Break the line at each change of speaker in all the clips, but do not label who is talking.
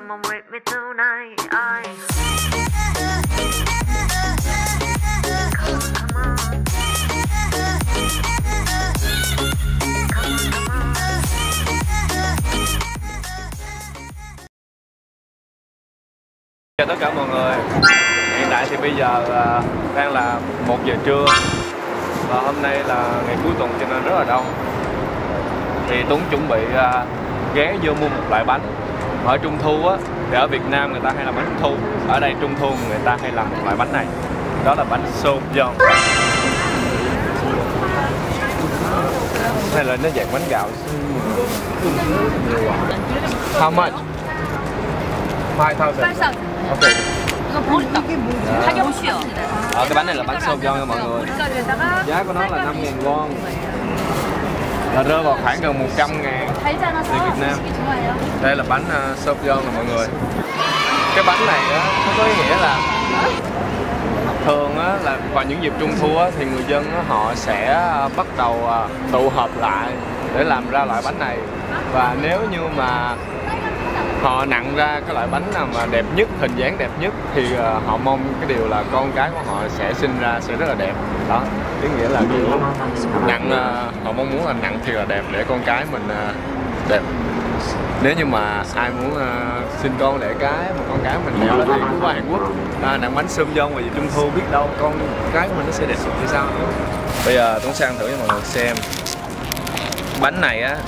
Come on with me tonight.
Chào tất cả mọi người. Hiện tại thì bây giờ đang là 1 giờ trưa và hôm nay là ngày cuối tuần cho nên rất là đông. Thì Tuấn chuẩn bị ghé vô mua một loại bánh. Ở Trung Thu á, thì ở Việt Nam người ta hay làm bánh Trung Thu. Ở đây Trung Thu người ta hay làm một loại bánh này. Đó là bánh xôn giòn. Hay là nó dạng bánh gạo. How much? 5,000. Ok. Cái bánh này là bánh xôn giòn nha mọi người. Giá của nó là 5.000 won. Là rơi vào khoảng gần 100.000 tiền Việt Nam. Đây là bánh xôn giòn nè mọi người. Cái bánh này á, nó có ý nghĩa là thường á, là vào những dịp Trung Thu á, thì người dân á, họ sẽ bắt đầu tụ họp lại để làm ra loại bánh này. Và nếu như mà họ nặn ra cái loại bánh nào mà đẹp nhất, hình dáng đẹp nhất thì họ mong cái điều là con cái của họ sẽ sinh ra sẽ rất là đẹp. Đó, ý nghĩa là kiểu nặn, họ mong muốn là nặn thì là đẹp để con cái mình đẹp. Nếu như mà ai muốn sinh con đẻ cái mà con cái mình đẹp thì cứ qua Hàn Quốc nặn bánh xôm giòn vào dịp Trung Thu, biết đâu con cái của mình nó sẽ đẹp thì sao nữa. Bây giờ Tuấn sẽ ăn thử cho mọi người xem. Bánh này á,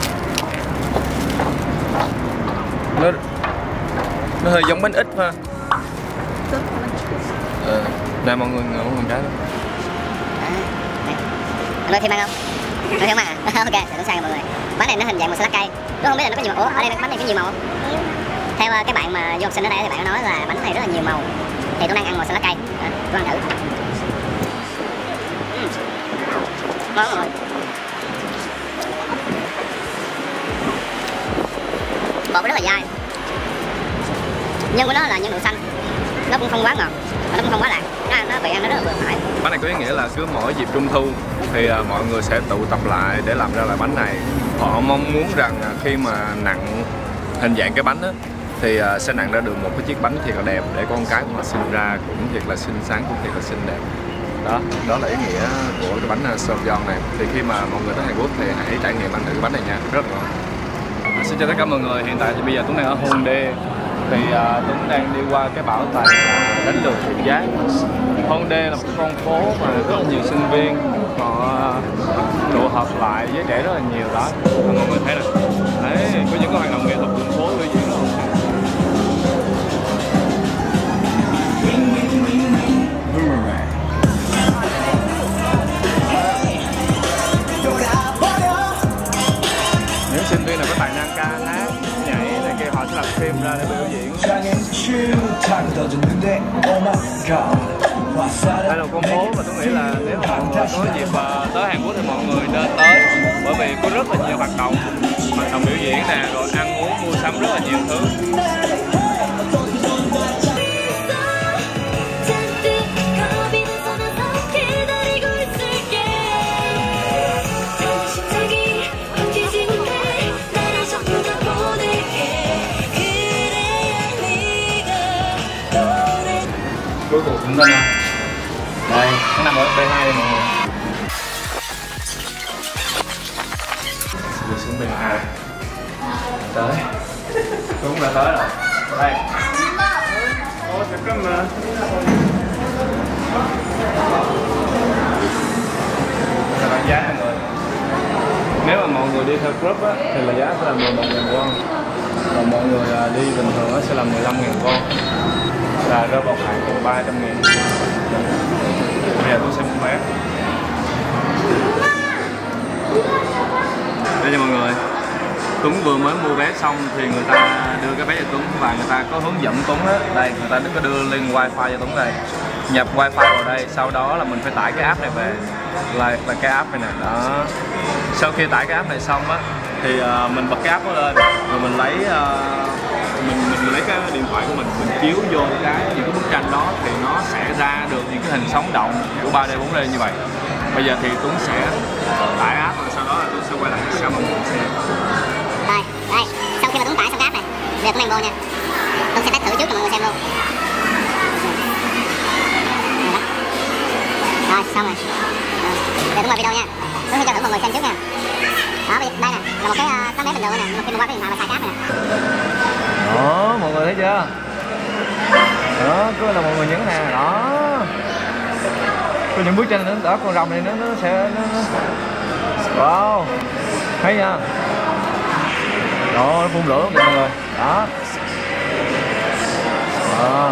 nó hơi giống bánh ít ha. Này mọi người ngồi một cái đó.
Nói thêm ăn không? Nói thêm ăn à? Ok, để tôi sang mọi người. Bánh này nó hình dạng một salad cây. Tôi không biết là nó có nhiều màu. Ủa, ở đây bánh này có nhiều màu không? Theo cái bạn mà du học sinh ở đây thì bạn nói là bánh này rất là nhiều màu. Thì tôi đang ăn màu salad cây. Tôi ăn thử. Ngon mọi người. Bột rất là dai. Nhân của nó là nhân đậu xanh. Nó cũng không quá ngọt, mà nó cũng không quá lạt. Nó vị ăn nó rất là vừa phải.
Bánh này có ý nghĩa là cứ mỗi dịp Trung Thu thì mọi người sẽ tụ tập lại để làm ra loại bánh này. Họ mong muốn rằng khi mà nặn hình dạng cái bánh á, thì sẽ nặn ra được một cái chiếc bánh thiệt là đẹp để con cái của họ sinh ra cũng thiệt là xinh xắn, cũng thiệt là xinh đẹp. Đó là ý nghĩa của cái bánh xôn giòn này. Thì khi mà mọi người tới Hàn Quốc thì hãy trải nghiệm ăn thử cái bánh này nha, rất là ngon. Xin chào tất cả mọi người, hiện tại thì bây giờ Tuấn đang ở Hongdae. Thì Tuấn đang đi qua cái bảo tàng đánh lược Thượng Giác. Hongdae là một con phố mà rất là nhiều sinh viên họ tụ họp lại với trẻ rất là nhiều đó. Mọi người thấy nè, đấy, có những cái hoạt động nghệ thuật đường phố biểu diễn luôn. Những sinh viên nào có tài năng ca hát, nhảy này kia họ sẽ làm phim ra để biểu diễn. Đây là một con phố mà tôi nghĩ là nếu mà mọi người có dịp tới Hàn Quốc thì mọi người nên tới, bởi vì có rất là nhiều hoạt động biểu diễn nè, rồi ăn uống mua sắm rất là nhiều thứ. Cuối cùng chúng ta nè. Đây, nó nằm ở B2 đây mọi người. Đi xuống B2. Tới. Đúng là tới rồi. Đây. Ôi, 잠깐만. Là bảng giá mọi người. Nếu mà mọi người đi theo group á, thì là giá sẽ là 11.000 won. Còn mọi người đi bình thường á sẽ là 15.000 won. Là rơi vào khoảng gần 300.000. Bây giờ tôi sẽ mua vé. Đây nha mọi người, Tuấn vừa mới mua vé xong thì người ta đưa cái vé cho Tuấn và người ta có hướng dẫn Tuấn á. Đây, người ta có đưa link wifi cho Tuấn đây. Nhập wifi vào đây, sau đó là mình phải tải cái app này về. Là cái app này nè, đó. Sau khi tải cái app này xong á thì mình bật cái app đó lên rồi mình lấy mình lấy cái điện thoại của mình chiếu vô những cái bức tranh đó thì nó sẽ ra được những cái hình sống động của 3D 4D như vậy. Bây giờ thì Tuấn sẽ tải app rồi sau đó là Tuấn sẽ quay lại cho mọi người xem.
Rồi, đây, sau khi mà Tuấn tải xong cái app này, bây giờ Tuấn đang vô nha. trước cho mọi người xem luôn. Rồi xong rồi. Để tôi mời video nha. Tôi sẽ cho thử mọi người xem trước nha. Đó, đây nè là một cái tấm vé bình thường nè, nhưng mà khi mà qua cái điện thoại là xài cáp nè.
Đó, mọi người thấy chưa? Đó, cứ là mọi người nhấn nè, đó. Có những bước chân nữa, đó con rồng này nó sẽ wow, thấy nha. Đó, nó phun lửa kìa mọi người. Đó. Đó.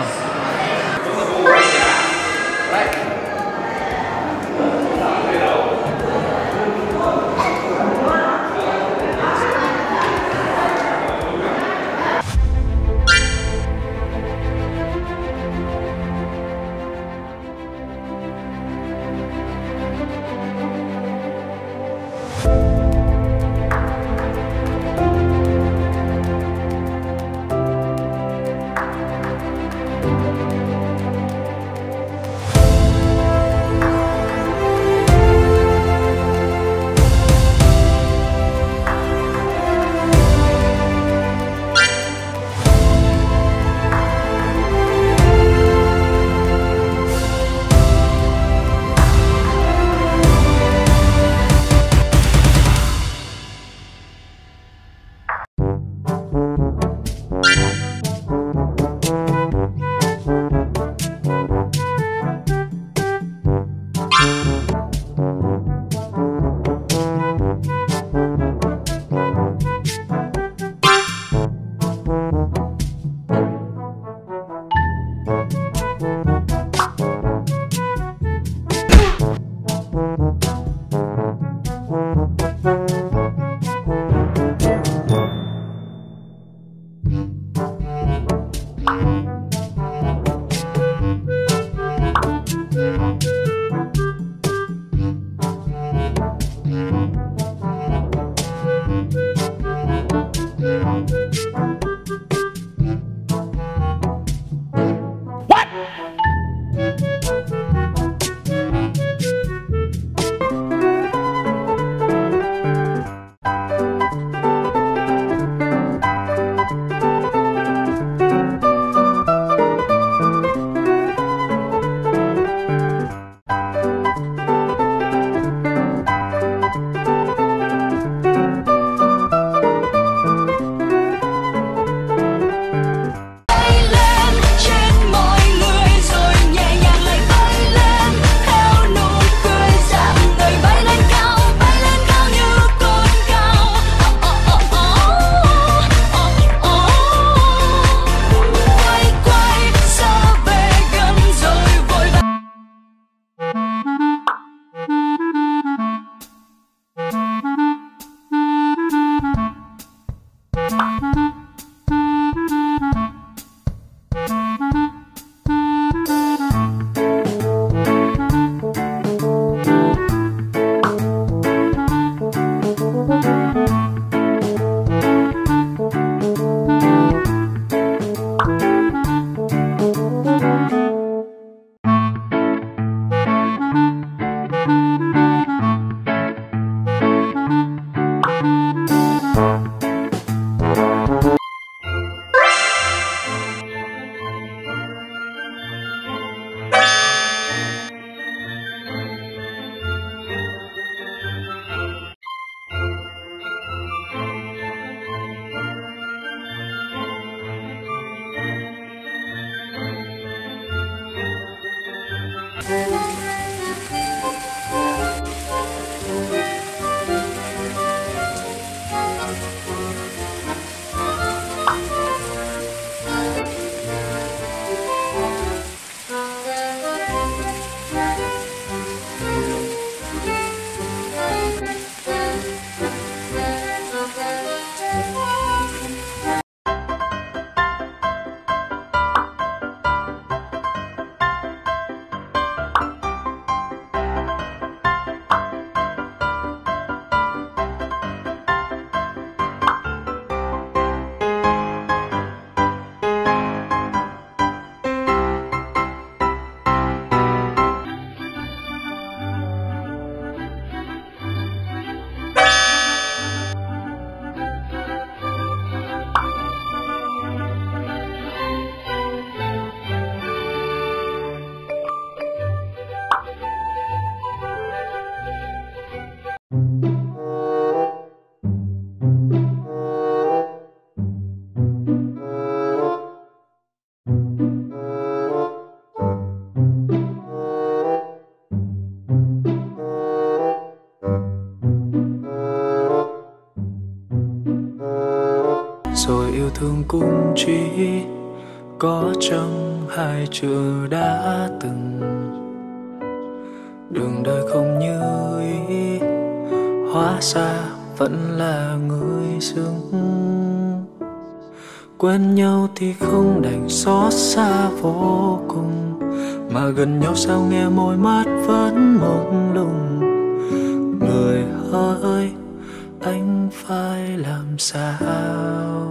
rồi yêu thương cũng chỉ có trong hai chữ đã từng. Đường đời không như ý, hóa ra vẫn là người dưng. Quen nhau thì không đành xót xa vô cùng, mà gần nhau sao nghe môi mắt vẫn mông lung. Người ơi, anh phải làm sao?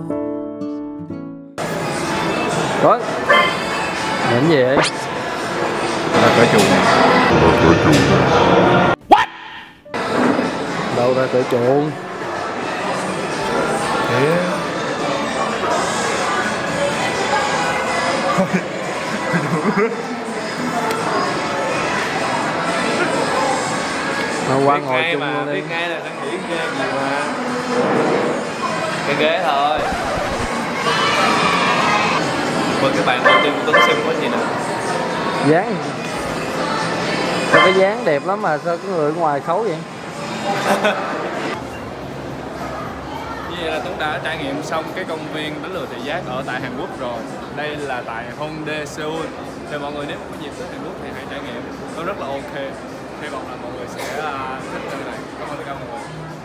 Tuấn, làm gì vậy?
Ra cởi chuồng.
What? Đâu ra cởi chuồng?
Thế
Nó qua ngồi chung
mà,
luôn đi.
biết ngay là đang nghĩ ghê gì mà. Cái ghế thôi. Mời các bạn đầu tiên của Tuấn xem có gì nè.
Dáng sao cái dáng đẹp lắm mà sao cái người ở ngoài xấu vậy?
Như vậy là Tuấn đã trải nghiệm xong cái công viên đánh lừa thị giác ở tại Hàn Quốc rồi. Đây là tại Hongdae Seoul. Thì mọi người nếu có dịp tới Hàn Quốc thì hãy trải nghiệm. Nó rất là ok. Hy vọng là mọi người sẽ thích nơi này. Cảm ơn tất cả mọi người.